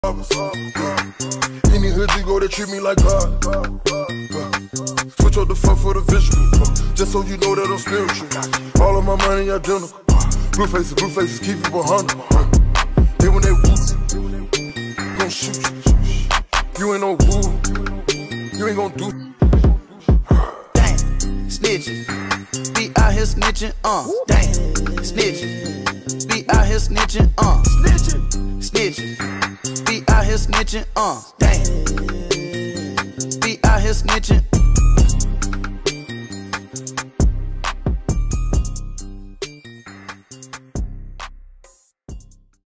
Any hood you go, they treat me like God. Switch up the fuck for the visual, just so you know that I'm spiritual. All of my money identical. Blue faces, keep it 100. Then when they woo, gon' shoot you. You ain't no woo, you ain't gon' do. Damn, snitching, be out here snitching, damn, snitching, be out here snitching, snitching, be out here snitching, damn, be out here snitching,